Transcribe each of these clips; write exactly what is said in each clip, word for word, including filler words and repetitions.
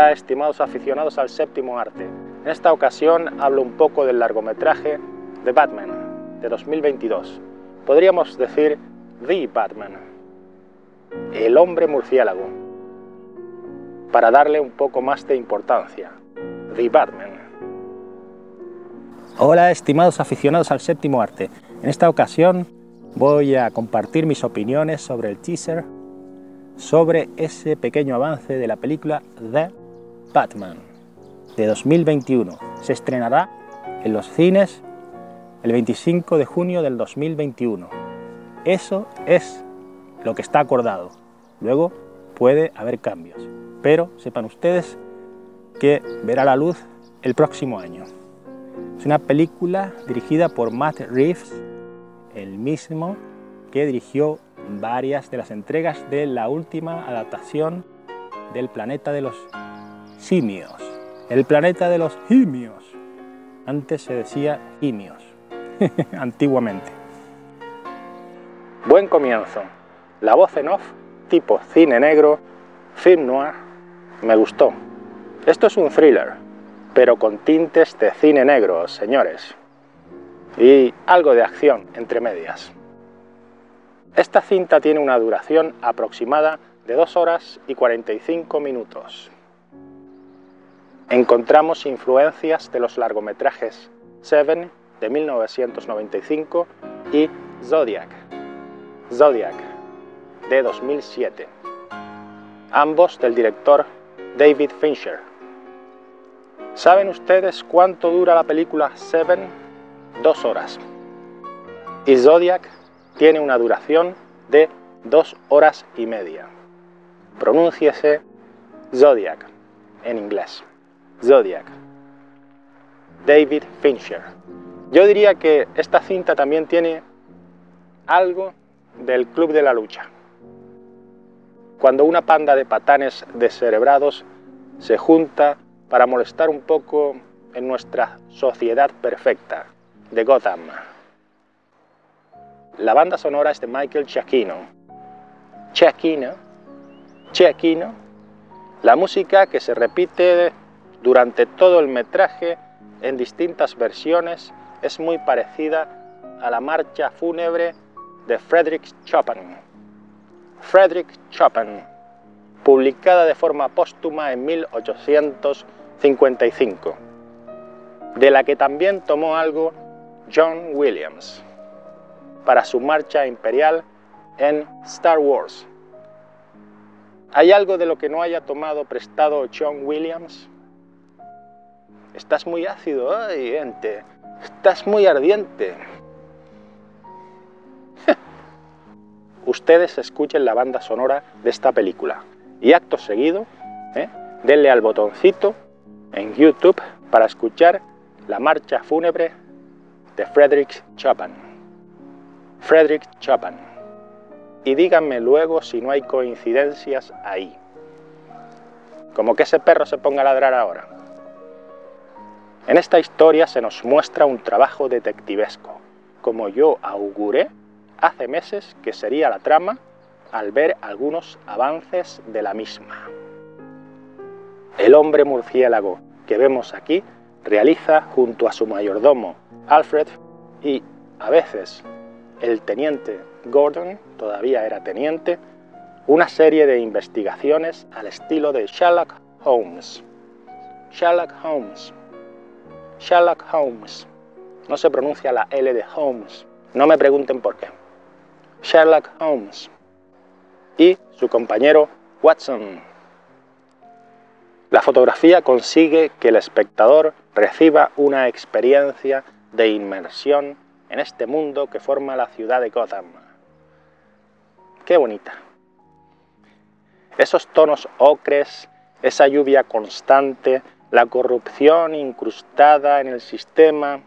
Hola, estimados aficionados al séptimo arte. En esta ocasión hablo un poco del largometraje The Batman, de dos mil veintidós. Podríamos decir The Batman, el hombre murciélago, para darle un poco más de importancia. The Batman. Hola, estimados aficionados al séptimo arte. En esta ocasión voy a compartir mis opiniones sobre el teaser, sobre ese pequeño avance de la película The Batman de dos mil veintiuno. Se estrenará en los cines el veinticinco de junio del dos mil veintiuno. Eso es lo que está acordado. Luego puede haber cambios, pero sepan ustedes que verá la luz el próximo año. Es una película dirigida por Matt Reeves, el mismo que dirigió varias de las entregas de la última adaptación del planeta de los simios. El planeta de los simios. Antes se decía simios, antiguamente. Buen comienzo. La voz en off, tipo cine negro, film noir, me gustó. Esto es un thriller, pero con tintes de cine negro, señores. Y algo de acción entre medias. Esta cinta tiene una duración aproximada de dos horas y cuarenta y cinco minutos. Encontramos influencias de los largometrajes Seven de mil novecientos noventa y cinco y Zodiac, Zodiac de dos mil siete, ambos del director David Fincher. ¿Saben ustedes cuánto dura la película Seven? Dos horas. Y Zodiac tiene una duración de dos horas y media. Pronúnciese Zodiac en inglés. Zodiac. David Fincher. Yo diría que esta cinta también tiene algo del Club de la Lucha. Cuando una panda de patanes descerebrados se junta para molestar un poco en nuestra sociedad perfecta de Gotham. La banda sonora es de Michael Giacchino. Giacchino, Giacchino, la música que se repite durante todo el metraje en distintas versiones es muy parecida a la marcha fúnebre de Frédéric Chopin. Frédéric Chopin, publicada de forma póstuma en mil ochocientos cincuenta y cinco, de la que también tomó algo John Williams para su marcha imperial en Star Wars. ¿Hay algo de lo que no haya tomado prestado John Williams? Estás muy ácido, ay, gente. Estás muy ardiente. Ustedes escuchen la banda sonora de esta película y acto seguido, ¿eh? denle al botoncito en YouTube para escuchar la marcha fúnebre de Frédéric Chopin. Frédéric Chopin. Y díganme luego si no hay coincidencias ahí. Como que ese perro se ponga a ladrar ahora. En esta historia se nos muestra un trabajo detectivesco, como yo auguré hace meses que sería la trama al ver algunos avances de la misma. El hombre murciélago que vemos aquí realiza junto a su mayordomo Alfred y a veces el teniente Gordon, todavía era teniente, una serie de investigaciones al estilo de Sherlock Holmes. Sherlock Holmes. Sherlock Holmes. No se pronuncia la L de Holmes. No me pregunten por qué. Sherlock Holmes. Y su compañero Watson. La fotografía consigue que el espectador reciba una experiencia de inmersión en este mundo que forma la ciudad de Gotham. ¡Qué bonita! Esos tonos ocres, esa lluvia constante, la corrupción incrustada en el sistema,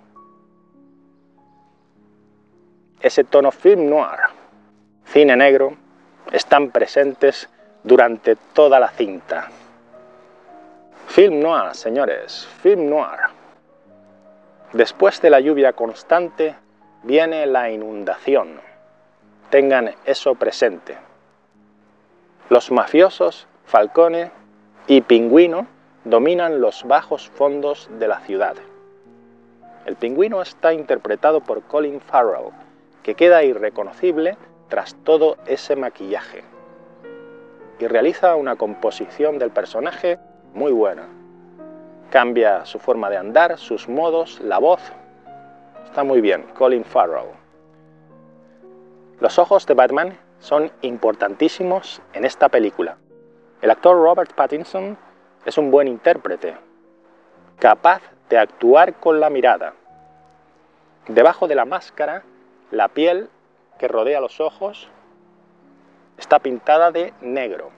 ese tono film noir, cine negro, están presentes durante toda la cinta. Film noir, señores, film noir. Después de la lluvia constante viene la inundación. Tengan eso presente. Los mafiosos, Falcone y Pingüino dominan los bajos fondos de la ciudad. El pingüino está interpretado por Colin Farrell, que queda irreconocible tras todo ese maquillaje. Y realiza una composición del personaje muy buena. Cambia su forma de andar, sus modos, la voz. Está muy bien, Colin Farrell. Los ojos de Batman son importantísimos en esta película. El actor Robert Pattinson es un buen intérprete, capaz de actuar con la mirada. Debajo de la máscara, la piel que rodea los ojos está pintada de negro.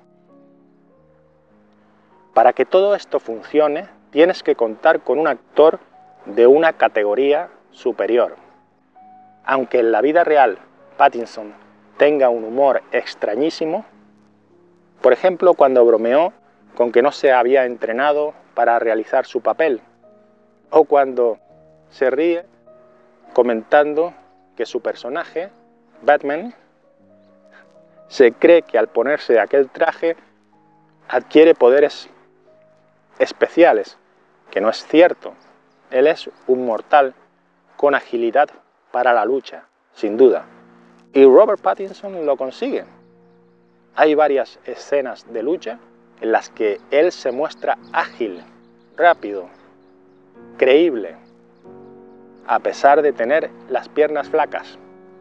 Para que todo esto funcione, tienes que contar con un actor de una categoría superior. Aunque en la vida real Pattinson tenga un humor extrañísimo, por ejemplo, cuando bromeó con que no se había entrenado para realizar su papel, o cuando se ríe comentando que su personaje, Batman, se cree que al ponerse aquel traje adquiere poderes especiales, que no es cierto. Él es un mortal con agilidad para la lucha, sin duda. Y Robert Pattinson lo consigue. Hay varias escenas de lucha en las que él se muestra ágil, rápido, creíble, a pesar de tener las piernas flacas.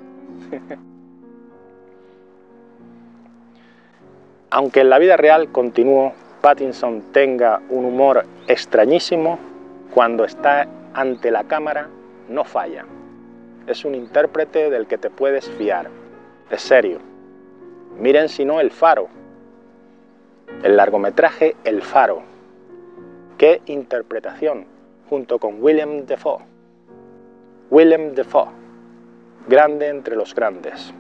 Aunque en la vida real, continúo, Pattinson tenga un humor extrañísimo, cuando está ante la cámara no falla. Es un intérprete del que te puedes fiar. Es serio. Miren si no El Faro. El largometraje El Faro. ¡Qué interpretación! Junto con Willem Dafoe. Willem Dafoe. Grande entre los grandes.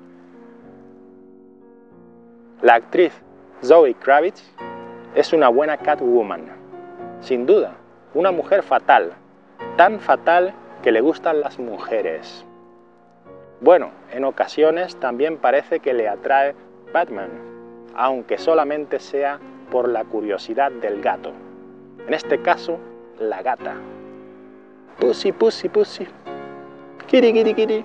La actriz Zoe Kravitz es una buena Catwoman. Sin duda, una mujer fatal. Tan fatal que le gustan las mujeres. Bueno, en ocasiones también parece que le atrae Batman, aunque solamente sea por la curiosidad del gato. En este caso, la gata. Pussy, pussy, pussy. Kiri, kiri, kiri.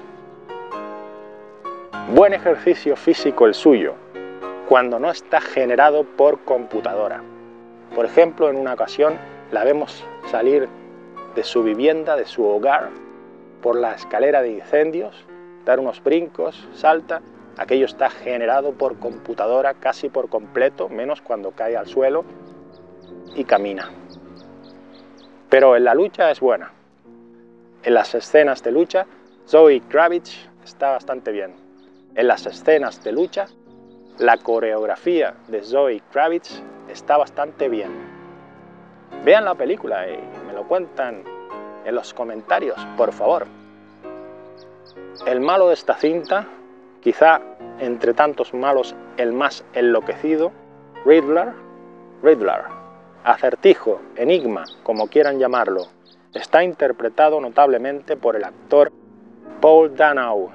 Buen ejercicio físico el suyo, cuando no está generado por computadora. Por ejemplo, en una ocasión la vemos salir de su vivienda, de su hogar, por la escalera de incendios, dar unos brincos, salta. Aquello está generado por computadora casi por completo, menos cuando cae al suelo y camina. Pero en la lucha es buena. En las escenas de lucha, Zoe Kravitz está bastante bien. En las escenas de lucha, la coreografía de Zoe Kravitz está bastante bien. Vean la película y me lo cuentan en los comentarios, por favor. El malo de esta cinta, quizá entre tantos malos el más enloquecido, Riddler, Riddler, Acertijo, Enigma, como quieran llamarlo, está interpretado notablemente por el actor Paul Dano,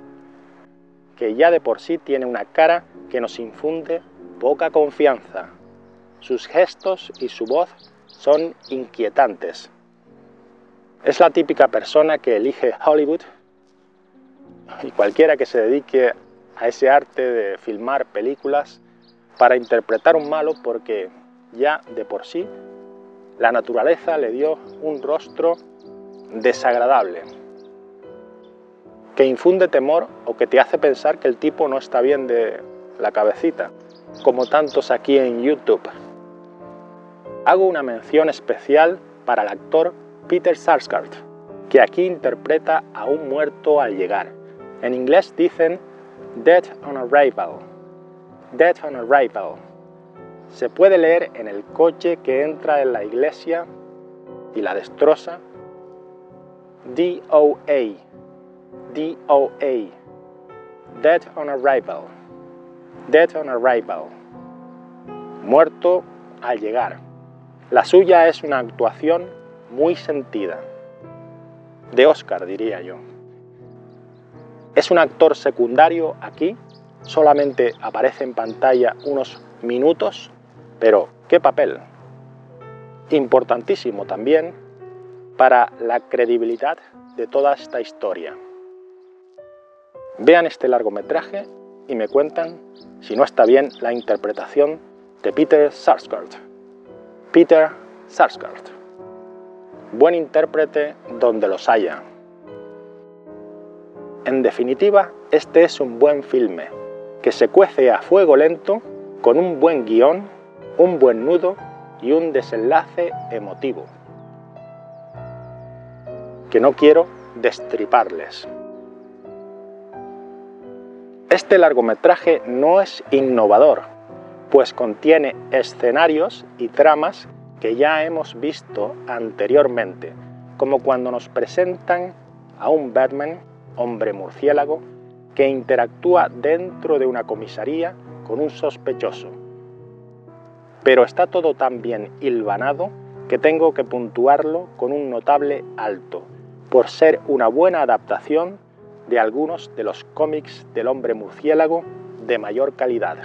que ya de por sí tiene una cara que nos infunde poca confianza. Sus gestos y su voz son inquietantes. Es la típica persona que elige Hollywood, y cualquiera que se dedique a ese arte de filmar películas, para interpretar un malo, porque ya de por sí la naturaleza le dio un rostro desagradable, que infunde temor o que te hace pensar que el tipo no está bien de la cabecita, como tantos aquí en YouTube. Hago una mención especial para el actor Peter Sarsgaard, que aquí interpreta a un muerto al llegar. En inglés dicen Dead on Arrival. Dead on Arrival. Se puede leer en el coche que entra en la iglesia y la destroza. D O A. D O A. Dead on Arrival. Dead on Arrival. Muerto al llegar. La suya es una actuación muy sentida. De Oscar, diría yo. Es un actor secundario aquí, solamente aparece en pantalla unos minutos, pero ¿qué papel? importantísimo también para la credibilidad de toda esta historia. Vean este largometraje y me cuentan si no está bien la interpretación de Peter Sarsgaard. Peter Sarsgaard. Buen intérprete donde los haya. En definitiva, este es un buen filme, que se cuece a fuego lento, con un buen guión, un buen nudo y un desenlace emotivo, que no quiero destriparles. Este largometraje no es innovador, pues contiene escenarios y tramas que ya hemos visto anteriormente, como cuando nos presentan a un Batman, hombre murciélago, que interactúa dentro de una comisaría con un sospechoso. Pero está todo tan bien hilvanado que tengo que puntuarlo con un notable alto, por ser una buena adaptación de algunos de los cómics del hombre murciélago de mayor calidad.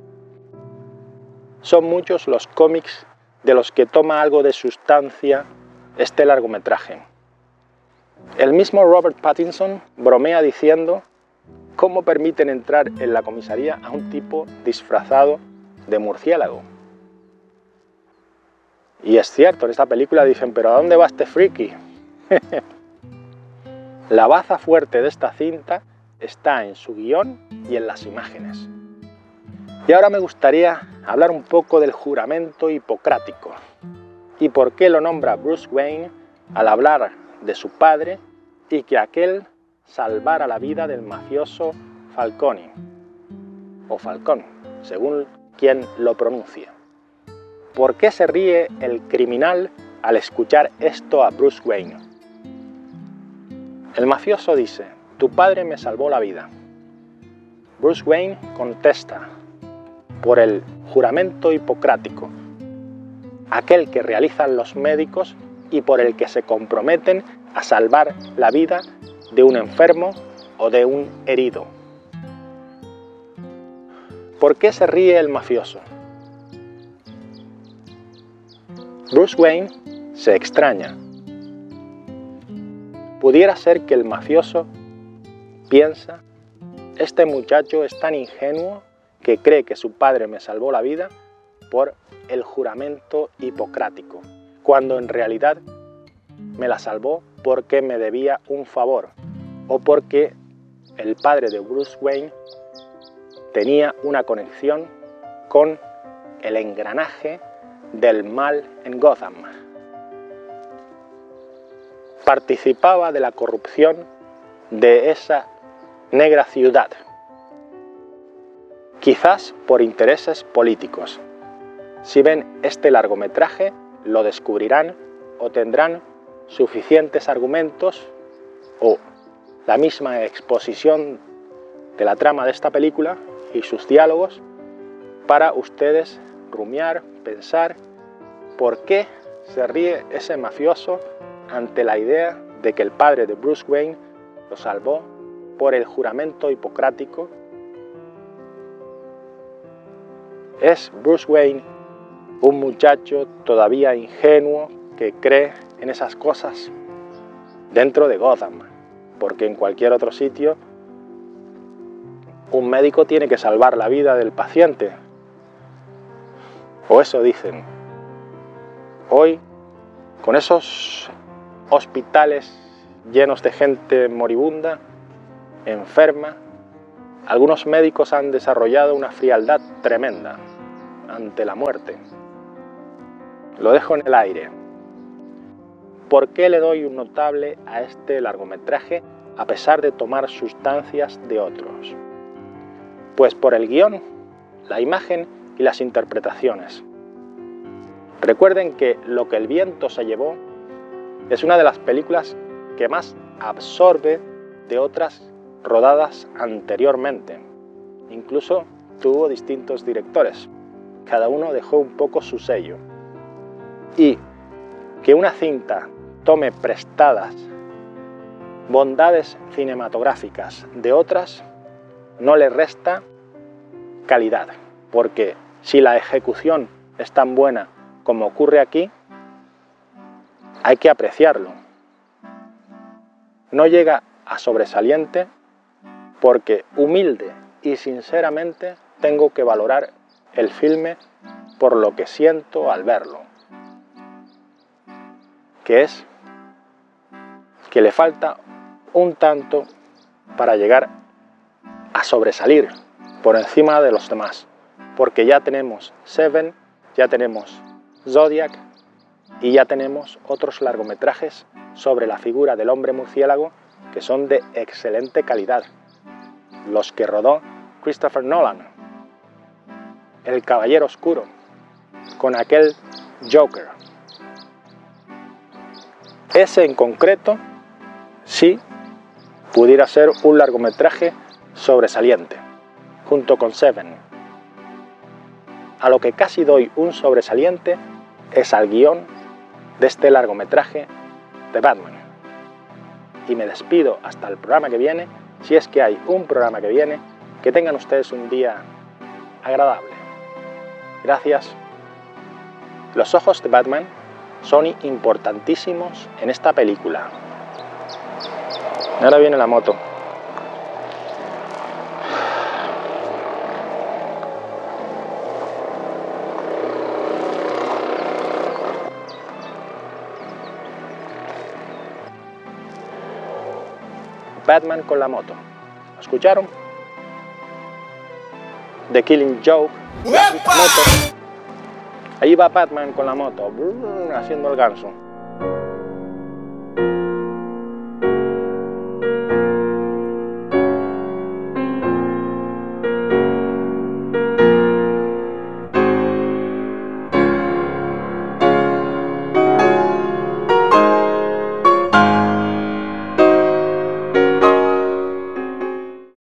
Son muchos los cómics de los que toma algo de sustancia este largometraje. El mismo Robert Pattinson bromea diciendo cómo permiten entrar en la comisaría a un tipo disfrazado de murciélago. Y es cierto, en esta película dicen, ¿pero a dónde va este friki? La baza fuerte de esta cinta está en su guión y en las imágenes. Y ahora me gustaría hablar un poco del juramento hipocrático y por qué lo nombra Bruce Wayne al hablar de su padre y que aquel salvara la vida del mafioso Falcone, o Falcón, según quien lo pronuncie. ¿Por qué se ríe el criminal al escuchar esto a Bruce Wayne? El mafioso dice, tu padre me salvó la vida. Bruce Wayne contesta, por el juramento hipocrático, aquel que realizan los médicos y por el que se comprometen a salvar la vida de un enfermo o de un herido. ¿Por qué se ríe el mafioso? Bruce Wayne se extraña. Pudiera ser que el mafioso piensa, este muchacho es tan ingenuo que cree que su padre me salvó la vida por el juramento hipocrático, cuando en realidad me la salvó porque me debía un favor o porque el padre de Bruce Wayne tenía una conexión con el engranaje del mal en Gotham. Participaba de la corrupción de esa negra ciudad, quizás por intereses políticos. Si ven este largometraje, lo descubrirán o tendrán suficientes argumentos o la misma exposición de la trama de esta película y sus diálogos para ustedes rumiar, pensar por qué se ríe ese mafioso ante la idea de que el padre de Bruce Wayne lo salvó por el juramento hipocrático. ¿Es Bruce Wayne un muchacho todavía ingenuo que cree en esas cosas? Dentro de Gotham, porque en cualquier otro sitio un médico tiene que salvar la vida del paciente. O eso dicen. Hoy, con esos hospitales llenos de gente moribunda, enferma, algunos médicos han desarrollado una frialdad tremenda ante la muerte. Lo dejo en el aire. ¿Por qué le doy un notable a este largometraje a pesar de tomar sustancias de otros? Pues por el guión, la imagen y las interpretaciones. Recuerden que Lo que el viento se llevó es una de las películas que más absorbe de otras rodadas anteriormente. Incluso tuvo distintos directores. Cada uno dejó un poco su sello. Y que una cinta tome prestadas bondades cinematográficas de otras no le resta calidad, porque si la ejecución es tan buena como ocurre aquí, hay que apreciarlo. No llega a sobresaliente porque humilde y sinceramente tengo que valorar el filme por lo que siento al verlo, que es que le falta un tanto para llegar a sobresalir por encima de los demás, porque ya tenemos Seven, ya tenemos Zodiac y ya tenemos otros largometrajes sobre la figura del hombre murciélago que son de excelente calidad, los que rodó Christopher Nolan, El Caballero Oscuro, con aquel Joker. Ese en concreto sí pudiera ser un largometraje sobresaliente, junto con Seven. A lo que casi doy un sobresaliente es al guión de este largometraje de Batman. Y me despido hasta el programa que viene, si es que hay un programa que viene. Que tengan ustedes un día agradable. Gracias. Los ojos de Batman son importantísimos en esta película. Ahora viene la moto. Batman con la moto. ¿Lo escucharon? The Killing Joke. La moto. Ahí va Batman con la moto, haciendo el ganso.